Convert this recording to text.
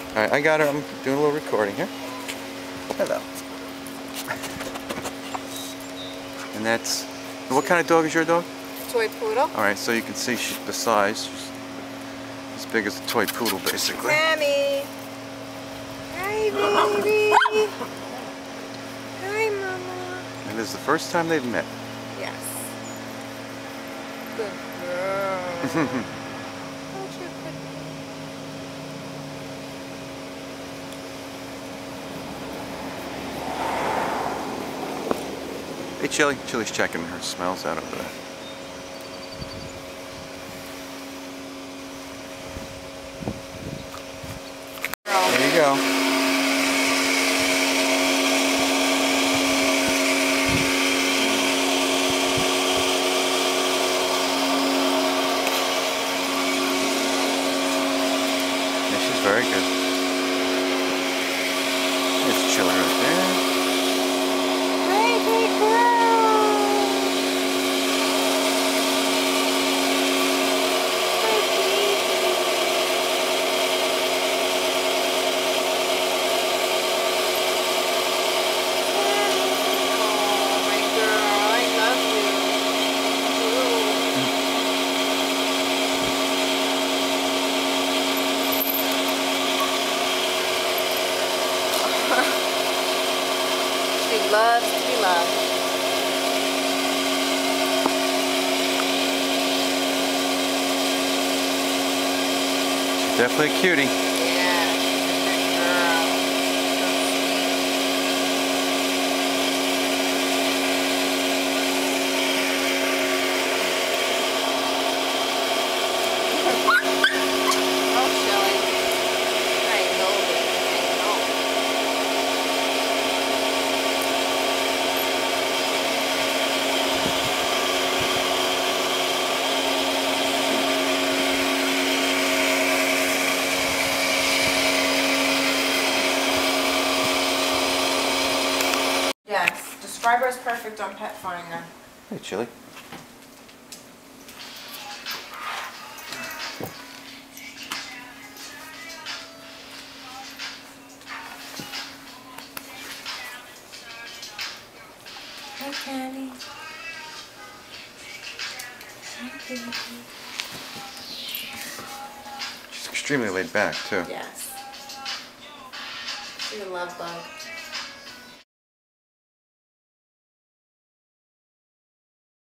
Alright, I got her. I'm doing a little recording here. Hello. And that's... What kind of dog is your dog? Toy poodle. Alright, so you can see the size. She's as big as a toy poodle, basically. Sammy. Hi, baby. Hi, Mama. And this is the first time they've met. Yes. Good girl. Don't you put Hey, Chili. Chili's checking her smells out over there. There you go. Very good. There's Chili right there. Hey, big girl. Oh, my girl, I love you. She loves to be loved. She's definitely a cutie. Yeah, good girl. Oh, Shelly. I know it. I know. Yes, describe her as perfect on Pet Finder. Hey, Chili. Hi, Candy. She's extremely laid back, too. Yes. She's a love bug.